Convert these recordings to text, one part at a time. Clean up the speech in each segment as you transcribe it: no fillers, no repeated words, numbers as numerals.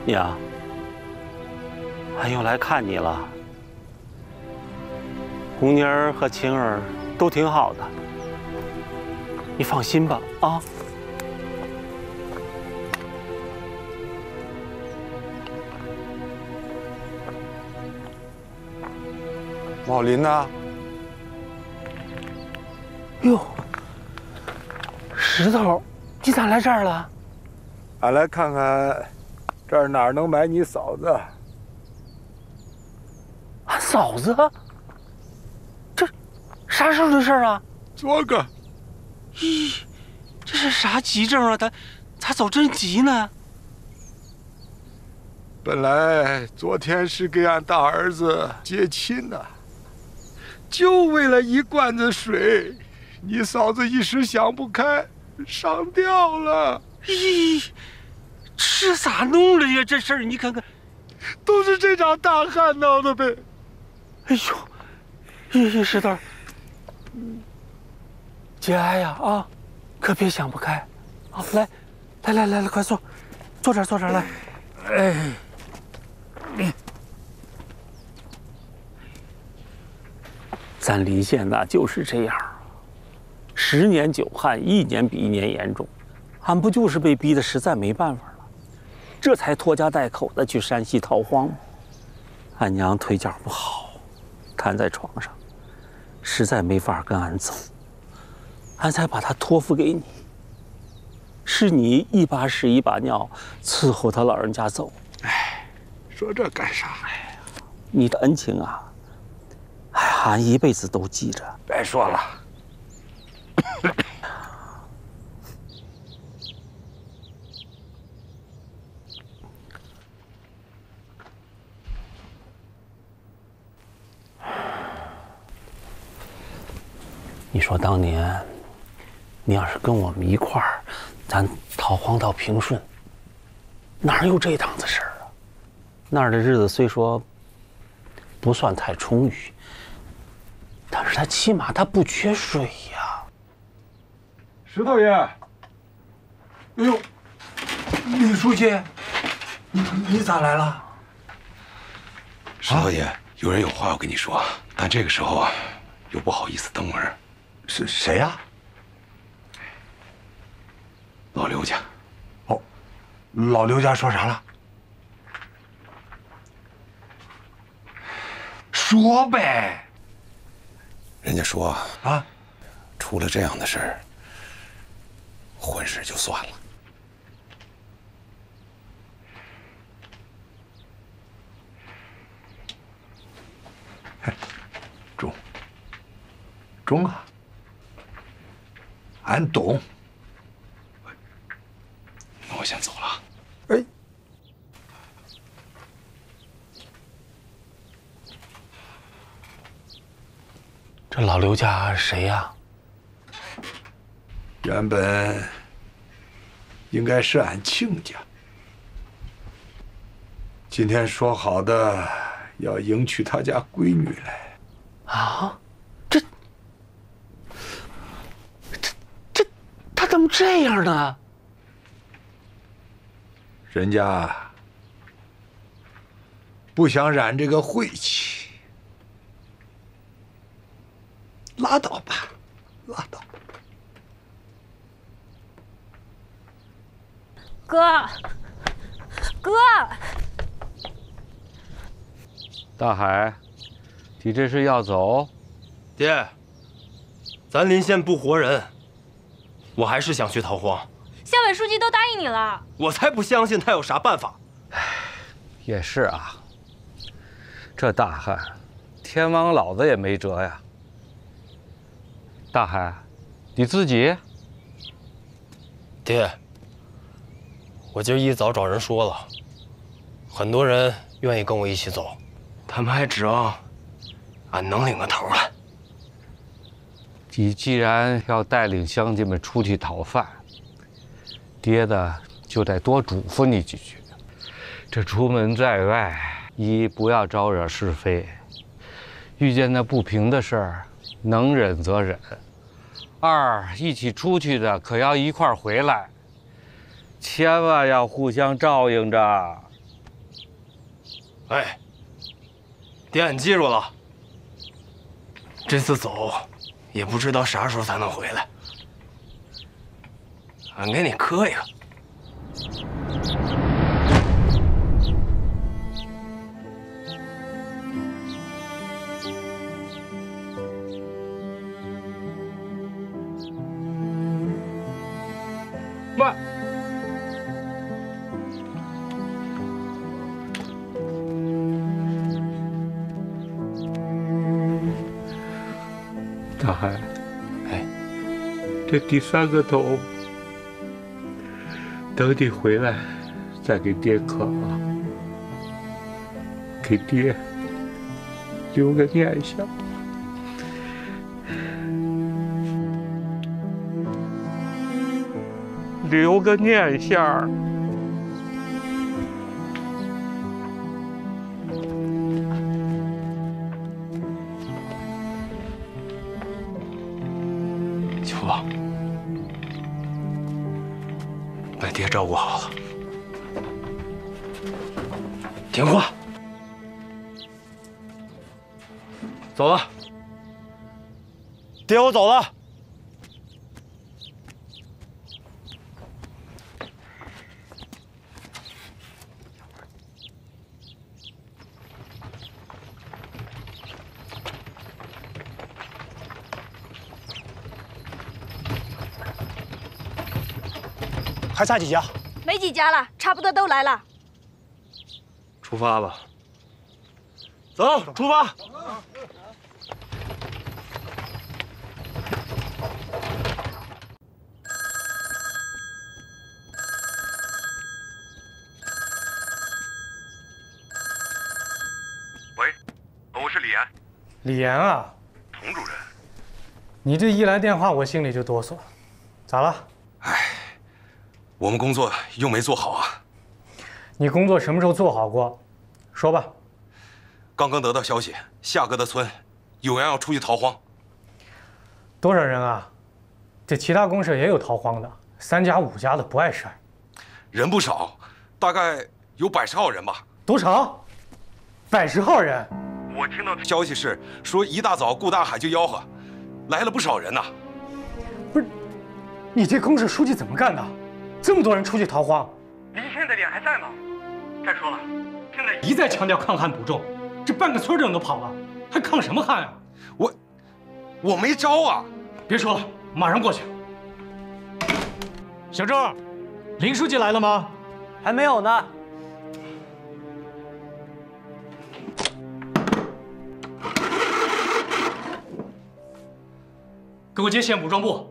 娘，俺又来看你了。红妮儿和晴儿都挺好的，你放心吧啊。 老林呢？ 哟，石头，你咋来这儿了？ 俺来看看，这儿哪儿能买你嫂子？ 俺嫂子？这啥时候的事儿啊？ 昨个。 咦，这是啥急症啊？他咋走真急呢？ 本来昨天是给俺大儿子接亲呢，就为了一罐子水，你嫂子一时想不开，上吊了。 咦，这咋弄的呀？这事儿你看看， 都是这场大旱闹的呗。 哎呦，石头，节哀呀啊，可别想不开。好，来，快坐，坐这儿来。哎，咱李县呐就是这样，10年久旱，一年比一年严重，俺不就是被逼得实在没办法了，这才拖家带口的去山西逃荒吗？俺娘腿脚不好，瘫在床上，实在没法跟俺走，俺才把她托付给你。是你一把屎一把尿伺候他老人家走。 哎，说这干啥？ 哎，你的恩情啊，哎，俺一辈子都记着。 别说了。 你说当年，你要是跟我们一块儿，咱逃荒到平顺，哪有这档子事儿啊？那儿的日子虽说不算太充裕，但是他起码他不缺水呀。 石头爷，哎呦，李书记，你咋来了？ 石头爷，有人有话要跟你说，但这个时候啊，又不好意思登门。 是谁呀？ 老刘家。 哦，老刘家说啥了？说呗。 人家说啊， 出了这样的事儿，婚事就算了。 中啊，俺懂。 那我先走了。 哎， 这老刘家谁呀？ 原本应该是俺亲家，今天说好的要迎娶他家闺女来。 啊？他怎么这样呢？ 人家不想染这个晦气，拉倒吧，拉倒。 哥， 大海，你这是要走？ 爹，咱临县不活人，我还是想去逃荒。 县委书记都答应你了， 我才不相信他有啥办法。 也是啊，这大旱，天王老子也没辙呀。大海，你自己？ 爹，我今儿一早找人说了，很多人愿意跟我一起走，他们还指望俺能领个头来。 你既然要带领乡亲们出去讨饭，爹的就得多嘱咐你几句。这出门在外，一不要招惹是非，遇见那不平的事儿，能忍则忍；二一起出去的可要一块儿回来，千万要互相照应着。 哎，爹，你记住了，这次走也不知道啥时候才能回来，俺给你磕一个。 慢。大海， 哎， 这第3个头，等你回来再给爹磕啊，给爹留个念想。留个念想。 秋芳，把爹照顾好了，听话。走了，爹，我走了。 还差几家？ 没几家了，差不多都来了。 出发吧。走，出发。 喂，我是李岩。 李岩啊， 童主任， 你这一来电话，我心里就哆嗦。咋了？ 我们工作又没做好啊。 你工作什么时候做好过？说吧。 刚刚得到消息，夏哥的村有人要出去逃荒。 多少人啊？这其他公社也有逃荒的，3家5家的不碍事儿。 人不少，大概有100号人吧。 多少？100号人。 我听到消息是说，一大早顾大海就吆喝，来了不少人呐。 不是，你这公社书记怎么干的？这么多人出去逃荒， 离线的脸还在吗？再说了，现在一再强调抗旱补种，这半个村的人都跑了，还抗什么旱啊？ 我没招啊！ 别说了，马上过去。小周，林书记来了吗？ 还没有呢。 给我接县武装部。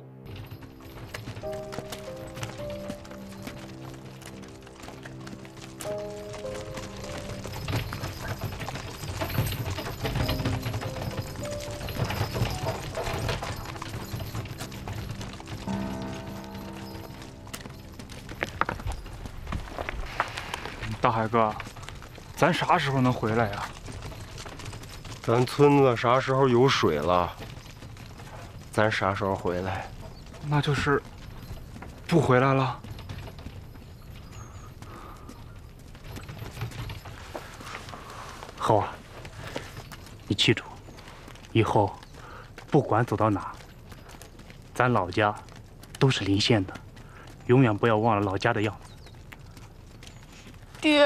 大海哥，咱啥时候能回来呀？ 咱村子啥时候有水了，咱啥时候回来？ 那就是不回来了。 猴儿，你记住，以后不管走到哪，咱老家都是邻县的，永远不要忘了老家的样子。 爹，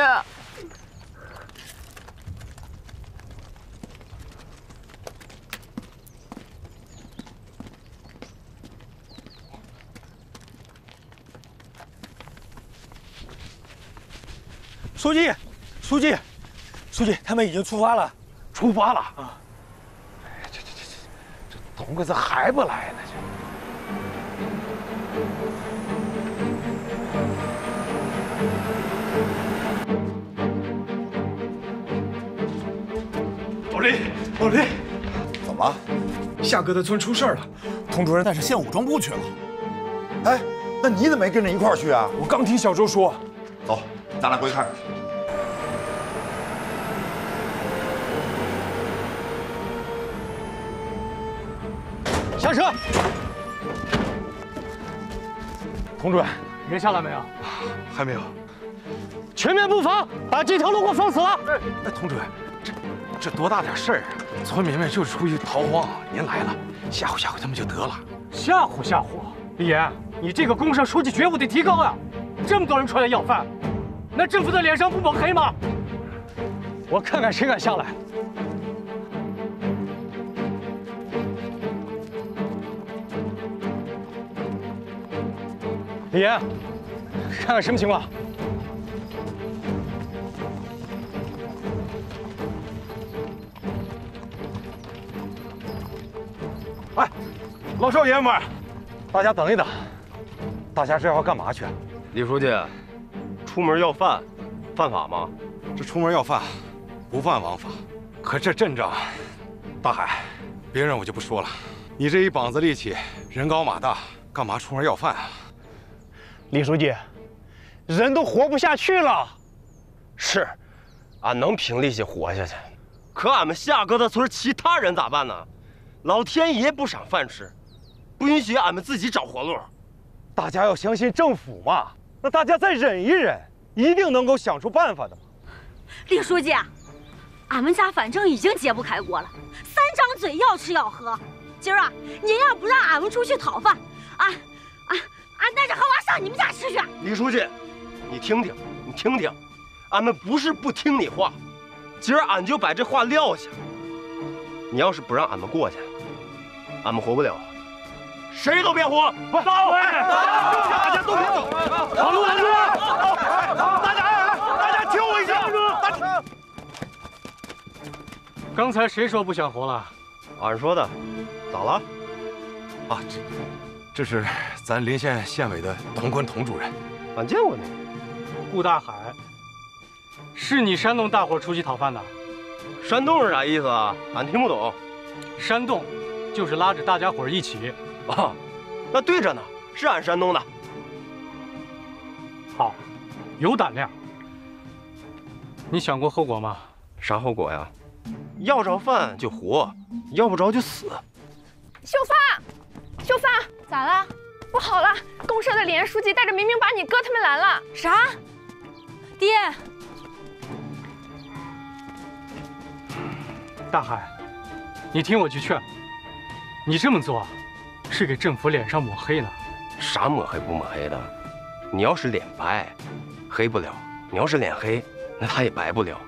书记，书记，书记，他们已经出发了。 出发了啊！这童子还不来呢？ 老林， 怎么？ 夏哥的村出事了，童主任带着县武装部去了。 哎，那你怎么没跟着一块儿去啊？ 我刚听小周说。 走，咱俩过去看看。 下车。 童主任， 人下来没有？ 还没有。 全面布防，把这条路给我封死了。 哎，同志，这多大点事儿啊！村民们就是出去逃荒，您来了，吓唬吓唬他们就得了。 吓唬吓唬，李岩，你这个公社书记觉悟得提高啊！这么多人出来要饭，那政府的脸上不抹黑吗？我看看谁敢下来。李岩，看看什么情况？ 哎，老少爷们儿，大家等一等，大家这要干嘛去？ 李书记，出门要饭，犯法吗？ 这出门要饭，不犯王法。可这阵仗，大海，别人我就不说了，你这一膀子力气，人高马大，干嘛出门要饭啊？ 李书记，人都活不下去了。 是，俺能凭力气活下去，可俺们下疙瘩村其他人咋办呢？老天爷不赏饭吃，不允许俺们自己找活路。 大家要相信政府嘛，那大家再忍一忍，一定能够想出办法的嘛。 李书记，俺们家反正已经揭不开锅了，三张嘴要吃要喝。今儿啊，您要不让俺们出去讨饭，俺带着荷娃上你们家吃去。 李书记，你听听，俺们不是不听你话，今儿俺就把这话撂下。你要是不让俺们过去，俺们活不了，谁都别活！走！大家都别走！ 挡路！ 大家听我一下！ 刚才谁说不想活了？ 俺说的，咋了？ 啊，这是咱临县县委的童坤童主任， 俺见过你。 顾大海，是你煽动大伙出去讨饭的？ 煽动是啥意思啊？俺听不懂。 煽动就是拉着大家伙一起。 啊，那对着呢，是俺煽动的。 好，有胆量。你想过后果吗？ 啥后果呀？要着饭就活，要不着就死。 秀发，咋了？不好了，公社的李岩书记带着明明把你哥他们拦了。 啥？爹！ 大海，你听我句劝，你这么做，是给政府脸上抹黑呢。 啥抹黑不抹黑的？你要是脸白，黑不了；你要是脸黑，那他也白不了。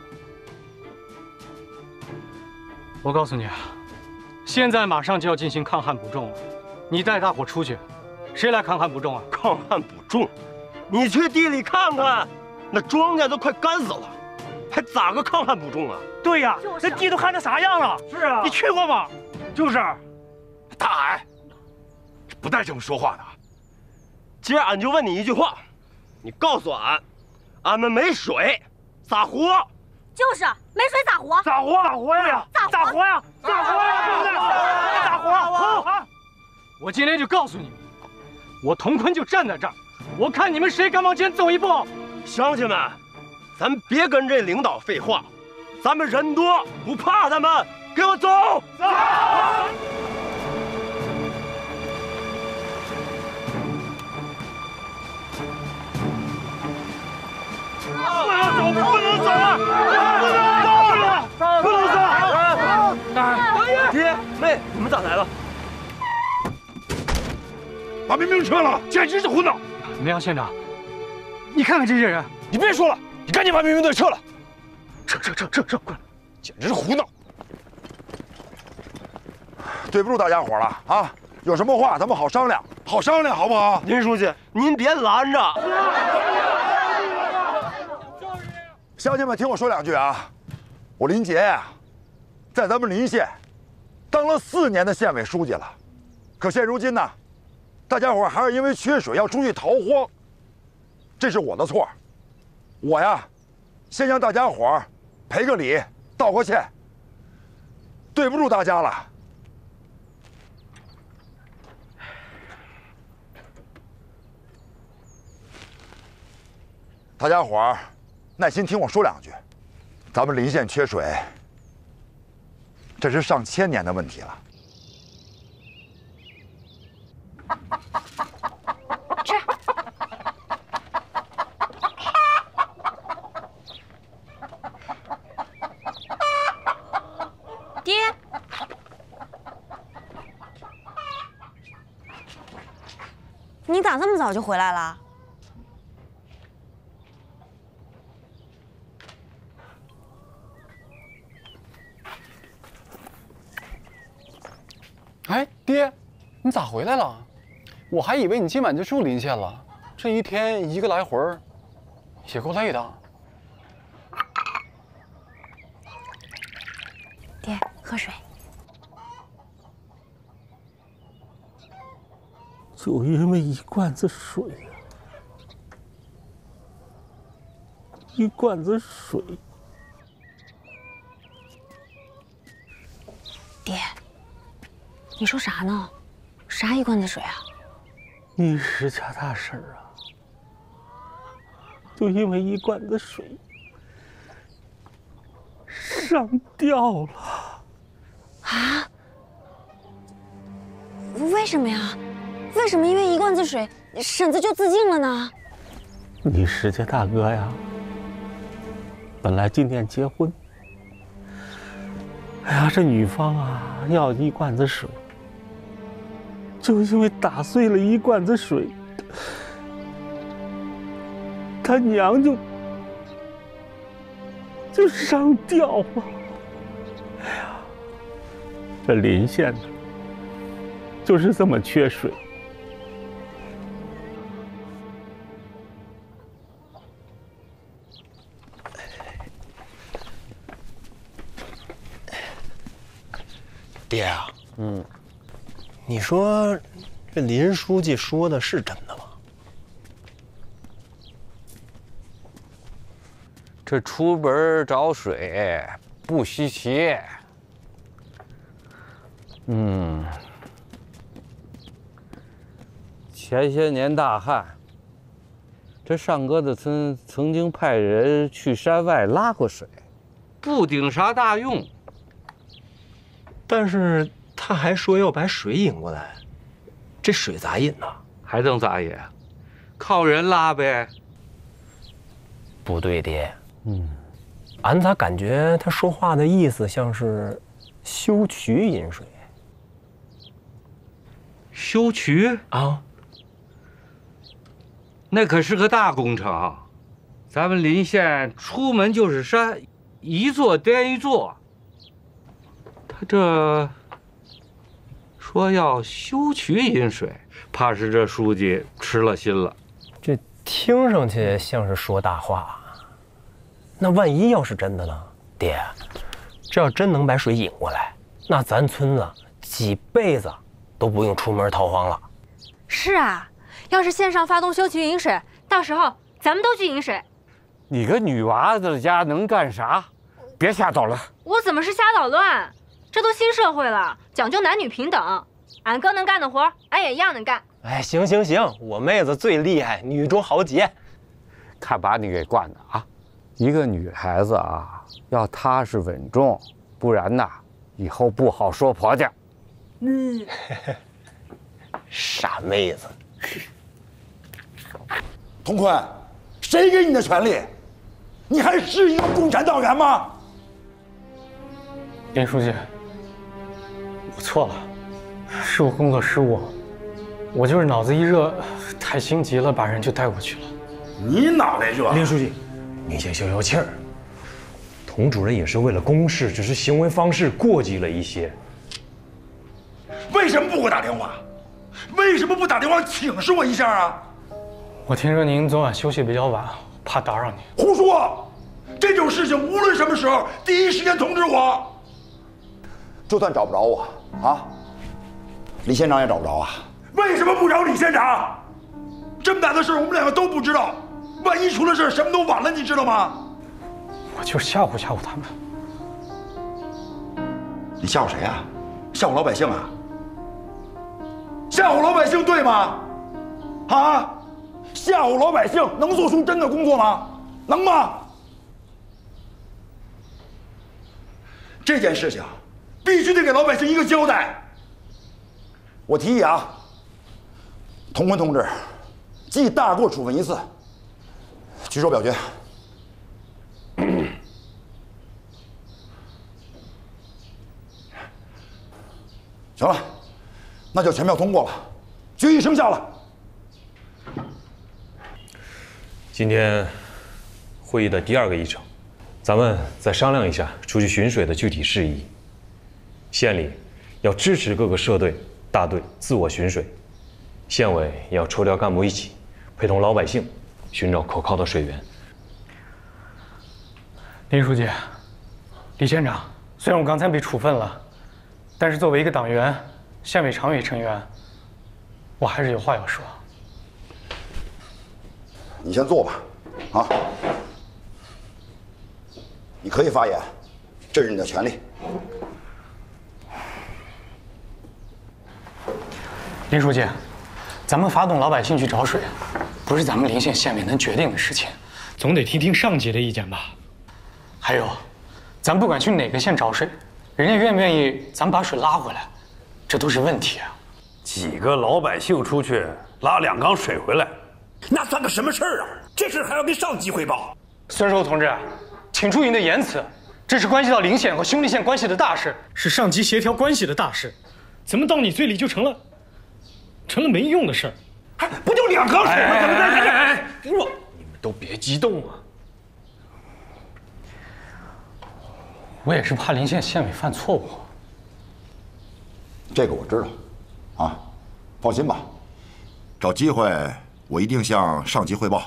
我告诉你啊，现在马上就要进行抗旱补种了，你带大伙出去，谁来抗旱补种啊？ 抗旱补种？你去地里看看，那庄稼都快干死了，还咋个抗旱补种啊？ 对呀，那地都旱成啥样了？ 是啊， 你去过吗？就是。 大海，不带这么说话的。 今儿俺就问你一句话，你告诉俺们没水咋活？ 就是没水咋活？ 咋活？咋活呀？咋活呀？咋活呀？对不对？咋活？好， 我今天就告诉你，我童坤就站在这儿，我看你们谁敢往前走一步。 乡亲们，咱别跟这领导废话，咱们人多不怕他们，给我走！走！ 不能走，不能走啊！不能走！ 爹妹，你们咋来了？ 把明明撤了，简直是胡闹！ 梁县长，你看看这些人， 你别说了，你赶紧把民兵队撤了。 撤，快！ 简直是胡闹！ 对不住大家伙了啊！有什么话咱们好商量，好商量，好不好？ 林书记，您别拦着。 乡亲们，听我说两句啊！我林杰呀，在咱们临县当了4年的县委书记了，可现如今呢，大家伙还是因为缺水要出去逃荒，这是我的错。我呀，先向大家伙赔个礼，道个歉，对不住大家了。大家伙儿耐心听我说两句，咱们临县缺水，这是上千年的问题了。 吃。 你咋这么早就回来了？ 哎，爹，你咋回来了？我还以为你今晚就住临县了。这一天一个来回儿，也够累的。 爹，喝水。 就因为一罐子水啊，一罐子水。 爹，你说啥呢？啥一罐子水啊？ 你石家大婶儿啊，就因为一罐子水上吊了。 啊？为什么呀？为什么因为一罐子水，婶子就自尽了呢？ 你石家大哥呀，本来今天结婚，哎呀，这女方啊要一罐子水，就因为打碎了一罐子水，他娘就上吊了。哎呀，这临县呢，就是这么缺水。 爹啊，你说这林书记说的是真的吗？ 这出门找水不稀奇。前些年大旱，这上疙瘩村曾经派人去山外拉过水，不顶啥大用。 但是他还说要把水引过来，这水咋引呢？ 还能咋引？靠人拉呗。 不对，爹。俺咋感觉他说话的意思像是修渠引水？ 修渠啊？ 那可是个大工程，咱们临县出门就是山，一座颠一座。他这说要修渠引水，怕是这书记吃了心了。 这听上去像是说大话，那万一要是真的呢？爹，这要真能把水引过来，那咱村子几辈子都不用出门逃荒了。 是啊，要是县上发动修渠引水，到时候咱们都去引水。 你个女娃子家能干啥？别瞎捣乱！ 我怎么是瞎捣乱？这都新社会了，讲究男女平等。俺哥能干的活，俺也一样能干。 哎，行，我妹子最厉害，女中豪杰。 看把你给惯的啊！一个女孩子啊，要踏实稳重，不然呐，以后不好说婆家。 傻妹子。 童坤，谁给你的权利？你还是一个共产党员吗？ 林书记，我错了，是我工作失误，我就是脑子一热，太心急了，把人就带过去了。 你脑袋热？ 林书记，你先消消气儿。童主任也是为了公事，只是行为方式过激了一些。 为什么不给我打电话？为什么不打电话请示我一下啊？ 我听说您昨晚休息比较晚，怕打扰您。 胡说！这种事情无论什么时候，第一时间通知我。就算找不着我啊，李县长也找不着啊。为什么不找李县长？这么大的事我们两个都不知道，万一出了事，什么都晚了，你知道吗？ 我就吓唬吓唬他们。 你吓唬谁啊？吓唬老百姓啊？吓唬老百姓对吗？啊？吓唬老百姓能做出真的工作吗？能吗？这件事情必须得给老百姓一个交代。我提议啊，童坤同志记大过处分一次，举手表决。行了，那就全票通过了，决议生效了。 今天会议的第2个议程，咱们再商量一下出去巡水的具体事宜。县里要支持各个社队、大队自我巡水，县委也要抽调干部一起，陪同老百姓寻找可靠的水源。 林书记、李县长，虽然我刚才被处分了，但是作为一个党员、县委常委成员，我还是有话要说。 你先坐吧，啊，你可以发言，这是你的权利。 林书记，咱们发动老百姓去找水，不是咱们临县县委能决定的事情，总得听听上级的意见吧。还有，咱不管去哪个县找水，人家愿不愿意咱把水拉回来，这都是问题啊。 几个老百姓出去拉2缸水回来，那算个什么事儿啊？这事还要跟上级汇报。 孙寿同志，请注意您的言辞，这是关系到邻县和兄弟县关系的大事，是上级协调关系的大事，怎么到你嘴里就成了没用的事儿？ 不就2缸水吗？怎么在这？ 你们都别激动啊！ 我也是怕临县县委犯错误。 这个我知道，啊，放心吧，找机会我一定向上级汇报。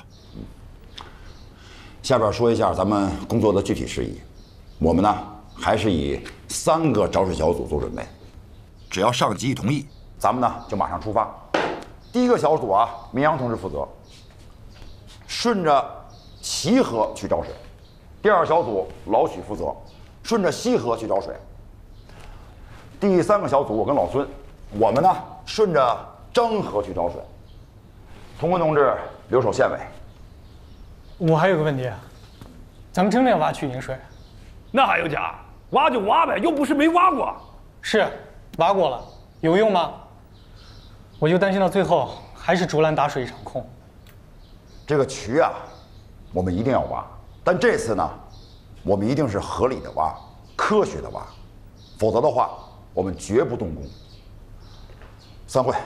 下边说一下咱们工作的具体事宜。我们呢，还是以3个找水小组做准备，只要上级一同意，咱们呢就马上出发。第1个小组啊，明阳同志负责，顺着齐河去找水；第2小组老许负责，顺着西河去找水；第3个小组我跟老孙，我们呢顺着漳河去找水。童坤同志留守县委。 我还有个问题，咱们真的要挖去引水？ 那还有假？挖就挖呗，又不是没挖过。 是，挖过了，有用吗？我就担心到最后还是竹篮打水一场空。 这个渠啊，我们一定要挖，但这次呢，我们一定是合理的挖，科学的挖，否则的话，我们绝不动工。散会。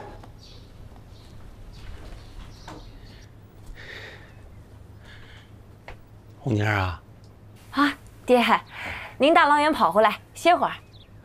红妮儿啊， 啊，爹，您大老远跑回来，歇会儿。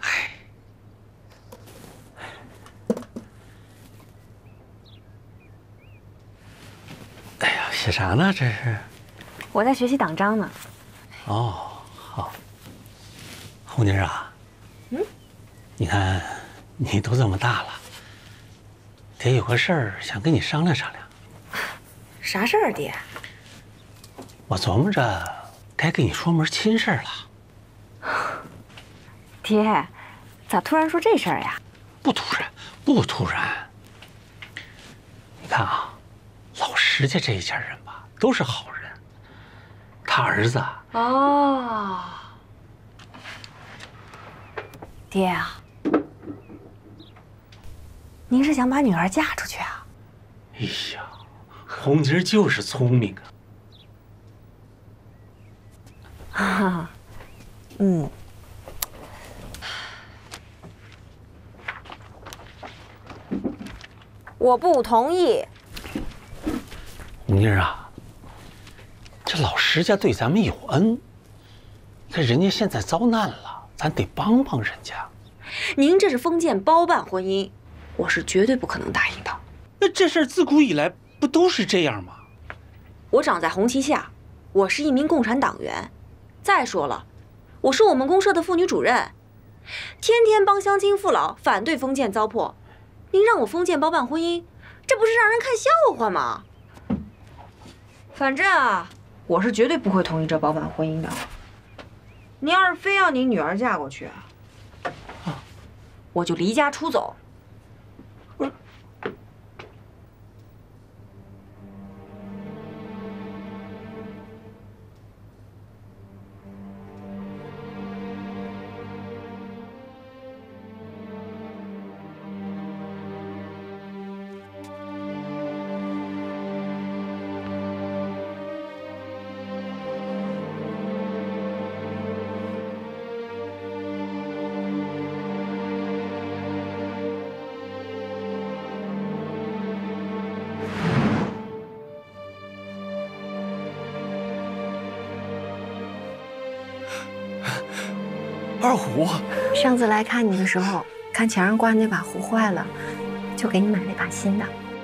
哎呀，写啥呢？这是？ 我在学习党章呢。 哦，好。红妮儿啊，你看你都这么大了，爹有个事儿想跟你商量商量。 啥事儿，爹？ 我琢磨着该跟你说门亲事了。 爹，咋突然说这事儿呀？ 不突然，不突然。你看啊，老石家这一家人吧，都是好人。他儿子哦，爹啊，您是想把女儿嫁出去啊？ 哎呀，红妮儿就是聪明啊。 哈，嗯，我不同意。 红妮儿啊，这老石家对咱们有恩，可人家现在遭难了，咱得帮帮人家。 您这是封建包办婚姻，我是绝对不可能答应的。 那这事儿自古以来不都是这样吗？ 我长在红旗下，我是一名共产党员。再说了，我是我们公社的妇女主任，天天帮乡亲父老反对封建糟粕。您让我封建包办婚姻，这不是让人看笑话吗？反正啊，我是绝对不会同意这包办婚姻的。您要是非要您女儿嫁过去啊，我就离家出走。 块壶。 上次来看你的时候，看墙上挂那把壶坏了，就给你买了一把新的。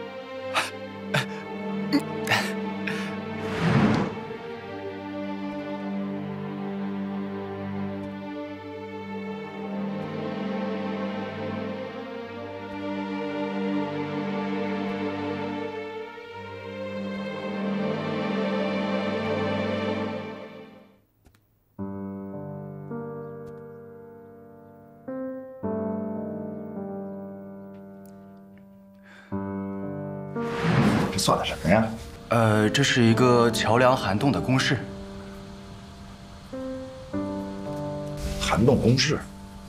这算的什么呀？ 这是一个桥梁涵洞的公式。 涵洞公式？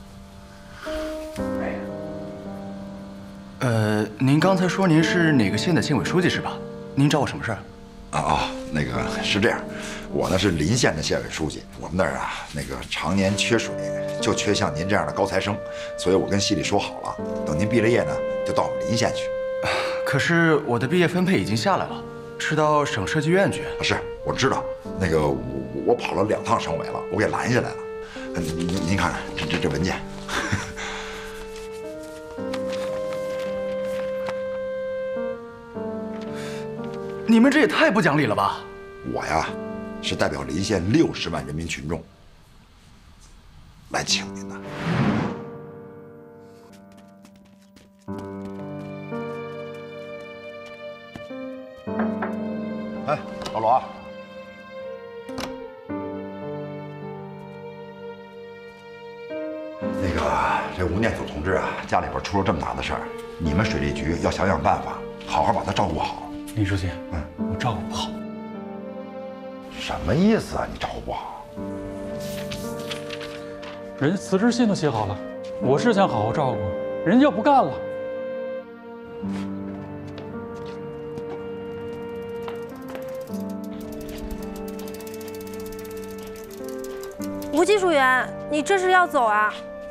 您刚才说您是哪个县的县委书记是吧？您找我什么事儿？ 那个是这样，我呢是临县的县委书记，我们那儿啊那个常年缺水，就缺像您这样的高材生，所以我跟系里说好了，等您毕了业呢，就到我们临县去。 可是我的毕业分配已经下来了，是到省设计院去。 是，我知道，那个我跑了2趟省委了，我给拦下来了。您看这文件。 你们这也太不讲理了吧！ 我呀，是代表临县60万人民群众来请您的。哎，老罗，那个这吴念祖同志啊，家里边出了这么大的事儿，你们水利局要想想办法，好好把他照顾好。 林书记，我照顾不好。 什么意思啊？你照顾不好？ 人家辞职信都写好了，我是想好好照顾，人家要不干了。 吴技术员，你这是要走啊？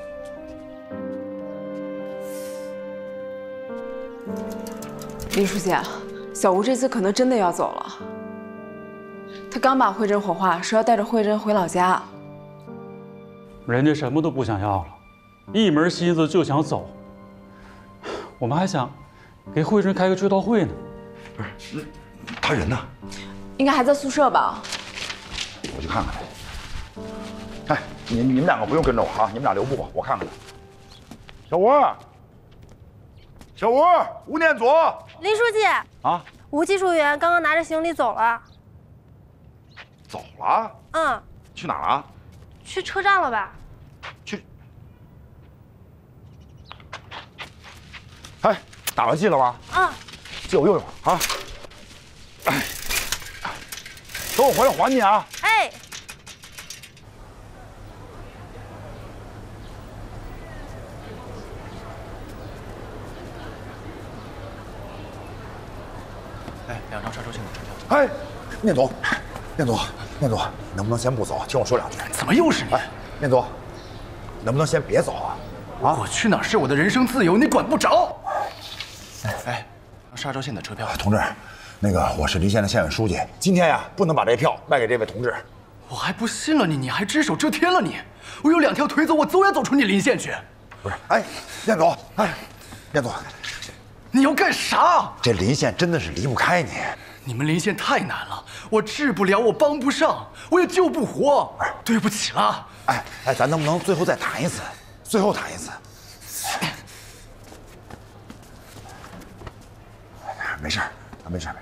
林书记，小吴这次可能真的要走了。他刚把慧珍火化，说要带着慧珍回老家。 人家什么都不想要了，一门心思就想走。我们还想给慧珍开个追悼会呢。 不是，他人呢？ 应该还在宿舍吧？ 我去看看去。哎，你们2个不用跟着我啊，你们俩留步，我看看他。小吴，小吴，吴念祖， 林书记啊， 吴技术员刚刚拿着行李走了。 走了？ 嗯。 去哪儿了？ 去车站了吧？ 去。哎，打完戏了吗？ 嗯。 借我用用啊！哎，等我回来还你啊！ 哎。 哎，2张沙洲县的支票。 哎，念祖，能不能先不走？听我说2句。 怎么又是你？ 哎，念祖，能不能先别走啊？啊， 我去哪儿是我的人生自由，你管不着。哎，沙洲县的车票。 同志，那个我是临县的县委书记，今天呀不能把这票卖给这位同志。 我还不信了你，你还只手遮天了你！我有2条腿走，我走也走出你临县去。 不是，哎，念祖，哎，念祖。 你要干啥？ 这临县真的是离不开你。 你们临县太难了，我治不了，我帮不上，我也救不活。对不起了。 哎，咱能不能最后再谈一次？最后谈一次。没事，没事。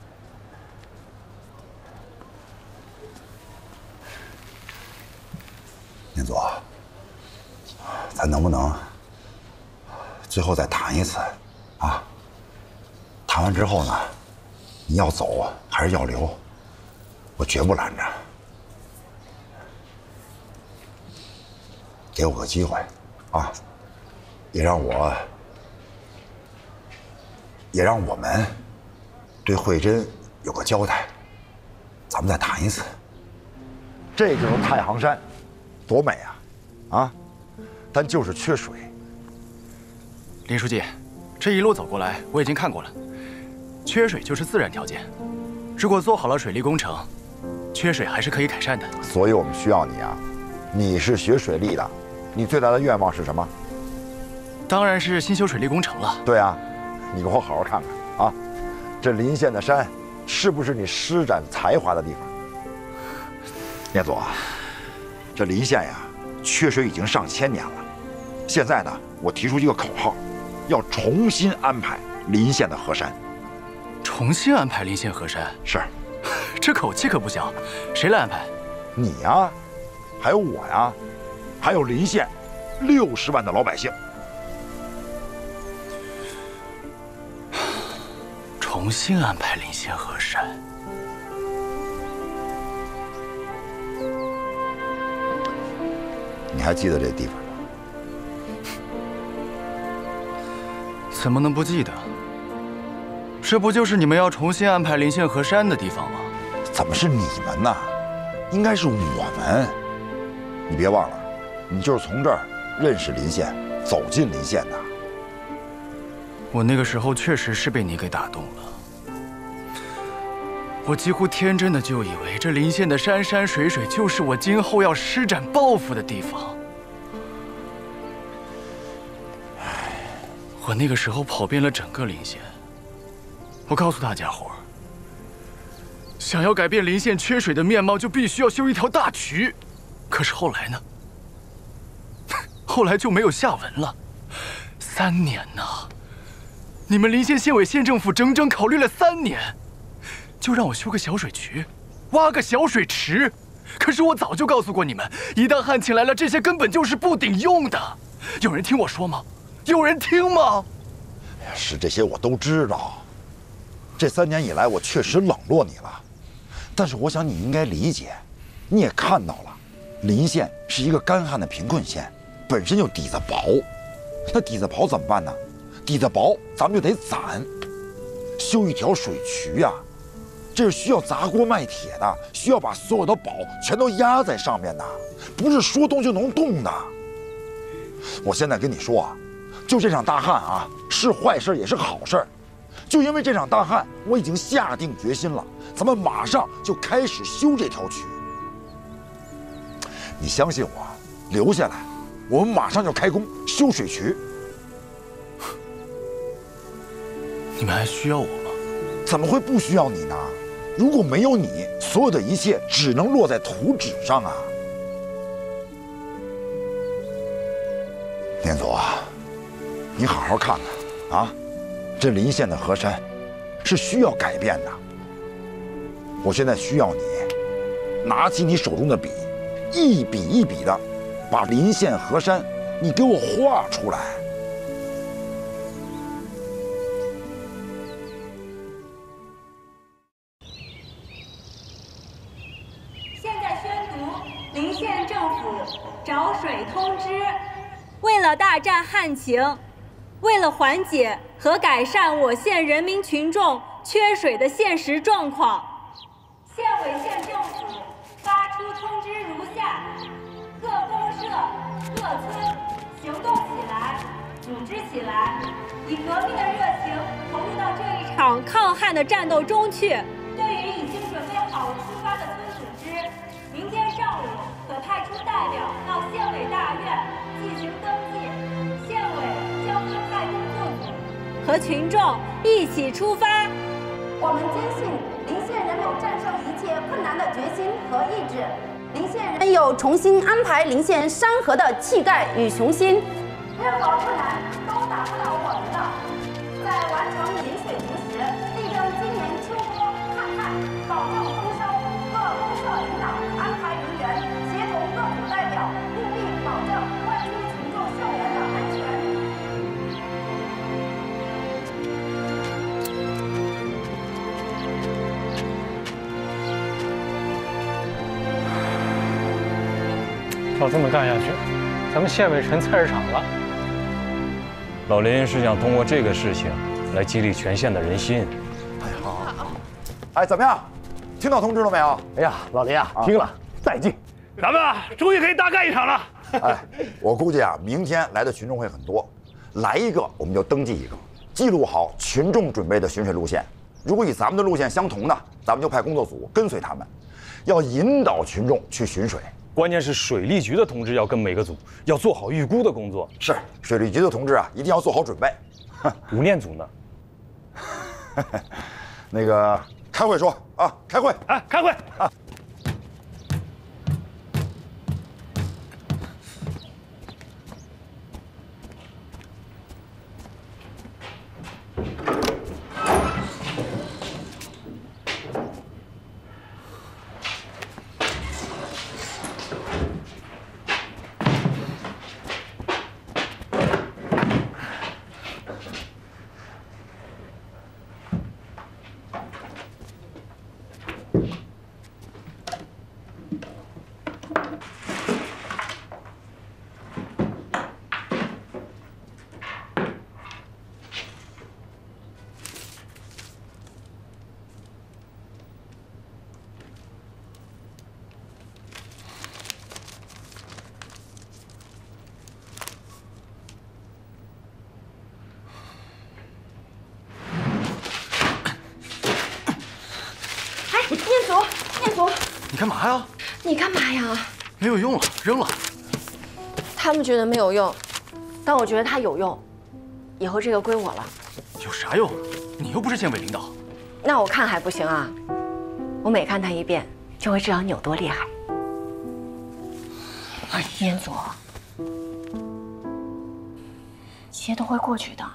念祖，咱能不能最后再谈一次？啊，谈完之后呢，你要走还是要留，我绝不拦着。给我个机会，啊，也让我们对慧珍有个交代。咱们再谈一次。这就是太行山，多美啊！啊，但就是缺水。 林书记。这一路走过来，我已经看过了，缺水就是自然条件。如果做好了水利工程，缺水还是可以改善的。 所以我们需要你啊，你是学水利的， 你最大的愿望是什么？ 当然是新修水利工程了。 对啊，你给我好好看看啊，这临县的山是不是你施展才华的地方？念祖啊，这临县呀，缺水已经上千年了。现在呢，我提出一个口号，要重新安排临县的河山。 重新安排临县河山？ 是。 这口气可不小，谁来安排？ 你呀，还有我呀，还有临县60万的老百姓。 重新安排临县河山。 你还记得这地方吗？ 怎么能不记得？这不就是你们要重新安排临县河山的地方吗？ 怎么是你们呢？应该是我们。你别忘了，你就是从这儿认识临县，走进临县的。 我那个时候确实是被你给打动了。我几乎天真的就以为这临县的山山水水就是我今后要施展抱负的地方。我那个时候跑遍了整个临县，我告诉大家伙，想要改变临县缺水的面貌，就必须要修一条大渠。可是后来呢？后来就没有下文了。3年呐！你们临县县委县政府整整考虑了3年，就让我修个小水渠，挖个小水池。可是我早就告诉过你们，一旦旱情来了，这些根本就是不顶用的。有人听我说吗？有人听吗？ 是这些我都知道。这3年以来，我确实冷落你了，但是我想你应该理解，你也看到了，临县是一个干旱的贫困县，本身就底子薄。那底子薄怎么办呢？底子薄，咱们就得攒，修一条水渠呀，这是需要砸锅卖铁的，需要把所有的宝全都压在上面的，不是说动就能动的。我现在跟你说啊，就这场大旱啊，是坏事也是好事。就因为这场大旱，我已经下定决心了，咱们马上就开始修这条渠。你相信我，留下来，我们马上就开工修水渠。 你们还需要我吗？ 怎么会不需要你呢？如果没有你，所有的一切只能落在图纸上啊！念祖啊，你好好看看啊，这临县的河山是需要改变的。我现在需要你拿起你手中的笔，一笔一笔的把临县河山你给我画出来。 现在宣读临县政府找水通知：为了大战旱情，为了缓解和改善我县人民群众缺水的现实状况，县委县政府发出通知如下：各公社、各村行动起来，组织起来，以革命的热情投入到这一场抗旱的战斗中去。对于已经准备好出发的村组织，明天上午可派出代表到县委大院进行登记，县委将分派工作组和群众一起出发。 我们坚信临县人有战胜一切困难的决心和意志，临县人有重新安排临县山河的气概与雄心。任何困难都打不倒我们的。在完成引水同时，力争今年秋冬抗旱，保证丰收。各公社领导安排人员，协同各组代表，务必保证万州群众校园的安全。 照这么干下去，咱们县委成菜市场了。 老林是想通过这个事情来激励全县的人心。 哎，好。哎，怎么样？听到通知了没有？ 哎呀，老林啊，听了，再见。咱们终于可以大干一场了。 哎，我估计啊，明天来的群众会很多，来一个我们就登记一个，记录好群众准备的巡水路线。如果与咱们的路线相同呢，咱们就派工作组跟随他们，要引导群众去巡水。 关键是水利局的同志要跟每个组要做好预估的工作。 是，水利局的同志啊，一定要做好准备。 吴念祖呢？ 那个开会说啊，开会， 哎，开会啊！ 念祖， 你干嘛呀？ 你干嘛呀？ 没有用了，扔了。 他们觉得没有用，但我觉得它有用，以后这个归我了。 有啥用？你又不是县委领导。 那我看还不行啊？我每看它一遍，就会知道你有多厉害。哎，念祖，一切都会过去的。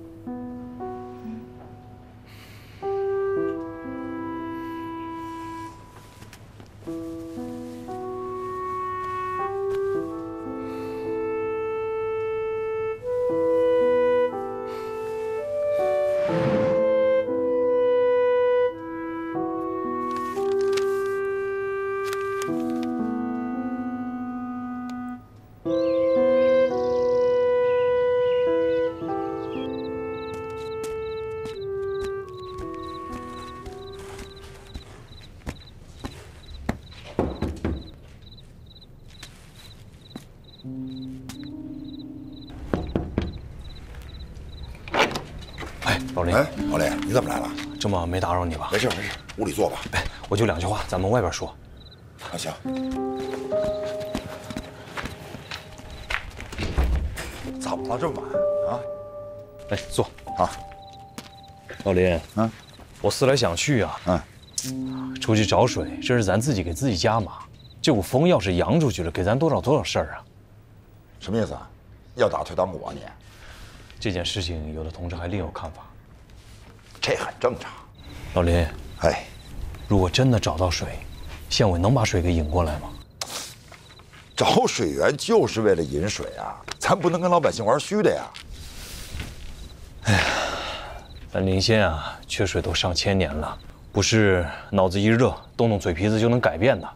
老林， 哎，老林，你怎么来了？ 这么没打扰你吧？ 没事没事，屋里坐吧。 哎，我就2句话，咱们外边说。 啊，行。怎么了这么晚啊？ 来坐啊。 老林，我思来想去啊，出去找水，这是咱自己给自己加码。这股风要是扬出去了，给咱多少事儿啊？ 什么意思啊？要打退堂鼓啊你？ 这件事情，有的同志还另有看法。 这很正常。 老林， 哎， 如果真的找到水，县委能把水给引过来吗？ 找水源就是为了引水啊，咱不能跟老百姓玩虚的呀。 哎呀，咱临县啊，缺水都上千年了，不是脑子一热，动动嘴皮子就能改变的。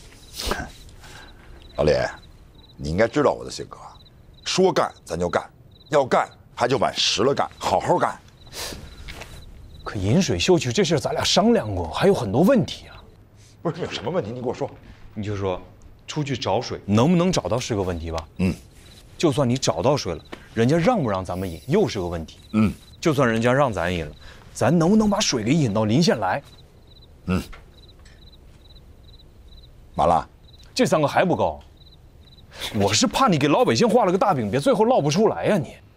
老李，你应该知道我的性格，说干咱就干，要干还就往实了干，好好干。 可引水修渠这事咱俩商量过，还有很多问题啊。 不是有什么问题，你给我说。 你就说，出去找水能不能找到是个问题吧？就算你找到水了，人家让不让咱们引又是个问题。就算人家让咱引了，咱能不能把水给引到临县来？ 完了， 这3个还不够。我是怕你给老百姓画了个大饼，别最后落不出来呀你。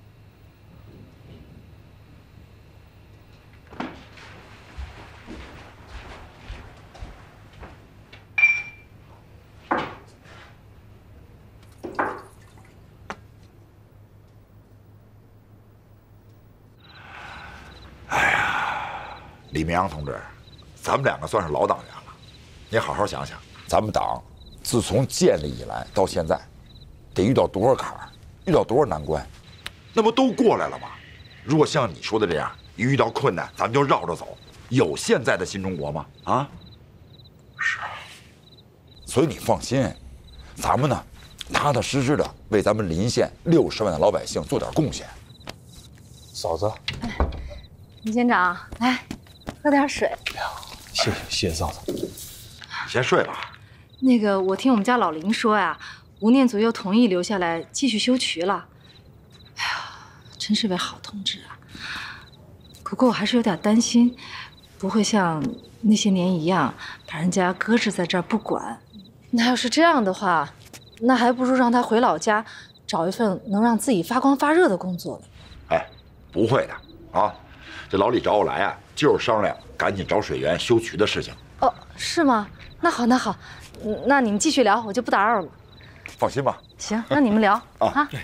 李明阳同志，咱们2个算是老党员了，你好好想想，咱们党自从建立以来到现在，得遇到多少坎儿，遇到多少难关，那不都过来了吗？如果像你说的这样，一遇到困难咱们就绕着走，有现在的新中国吗？啊，是。所以你放心，咱们呢，踏踏实实的为咱们临县60万的老百姓做点贡献。 嫂子， 李县长，来。喝点水。 谢谢嫂子。 你先睡吧。 那个，我听我们家老林说呀，吴念祖又同意留下来继续修渠了。哎呀，真是位好同志啊！不过我还是有点担心，不会像那些年一样把人家搁置在这儿不管， 那要是这样的话，那还不如让他回老家，找一份能让自己发光发热的工作呢。 哎，不会的啊！这老李找我来啊，就是商量赶紧找水源修渠的事情。 哦，是吗？那好，那好，那你们继续聊，我就不打扰了。 放心吧。 行，那你们聊啊。 对。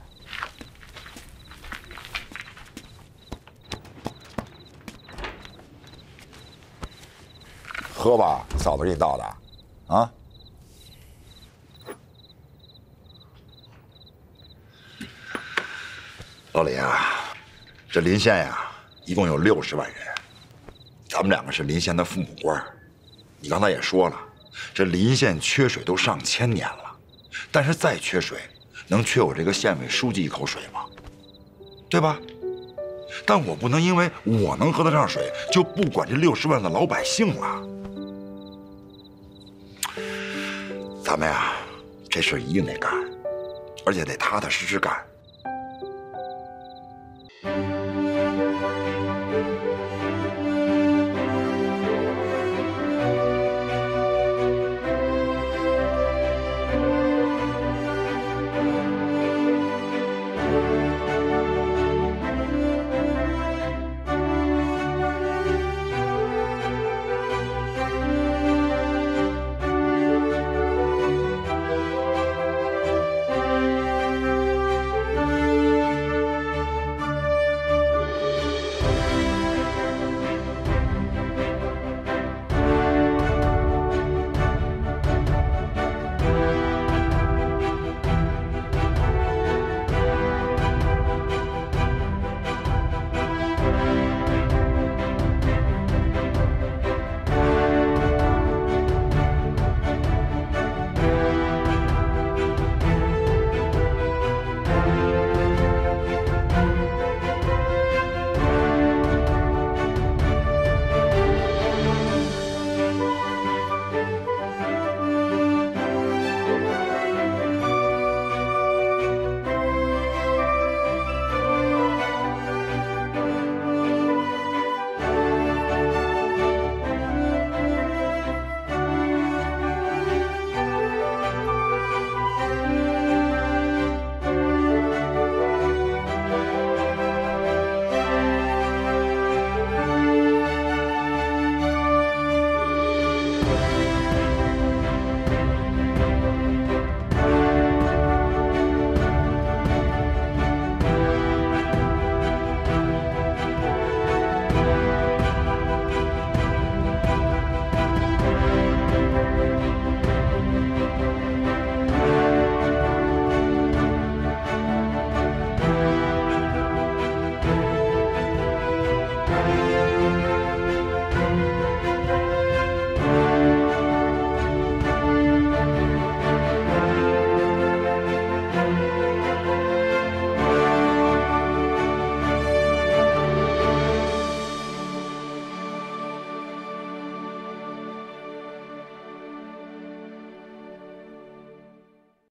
喝吧，嫂子给你倒的，啊。老李啊，这临县呀，一共有60万人，咱们2个是临县的父母官。你刚才也说了，这临县缺水都上千年了，但是再缺水，能缺我这个县委书记一口水吗？对吧？但我不能因为我能喝得上水，就不管这60万的老百姓了。咱们呀，这事一定得干，而且得踏踏实实干。